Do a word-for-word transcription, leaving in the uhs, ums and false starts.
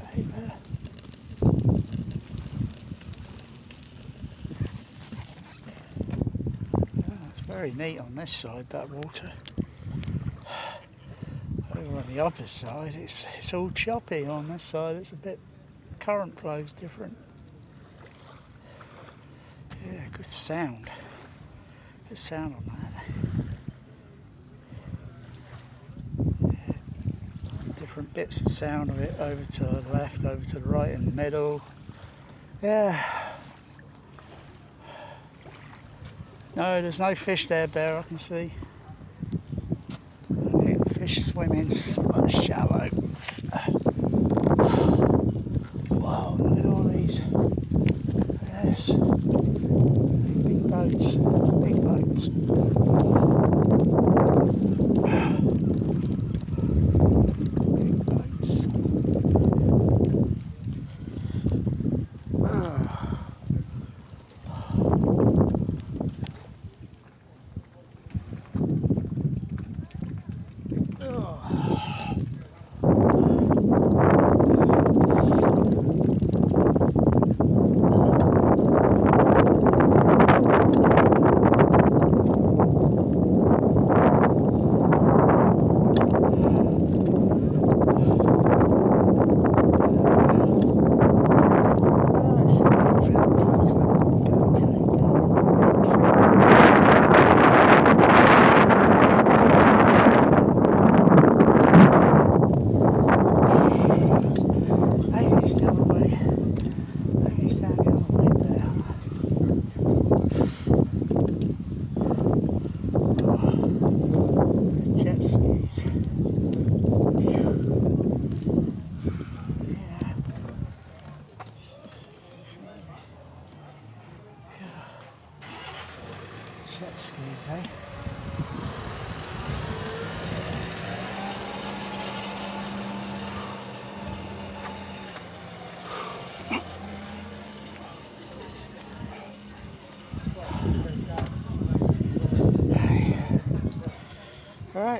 Hey there. Oh, it's very neat on this side, that water. Over on the opposite side, it's, it's all choppy. On this side, it's a bit, current flow's different. Yeah, good sound. Good sound on that. Yeah, different bits of sound of it, over to the left, over to the right, in the middle. Yeah. No, there's no fish there, Bear, I can see. I think the fish swimming so shallow. Wow, look at all these. Yes. Big boats. Big boats. Big boats. Jet skis, eh? All right.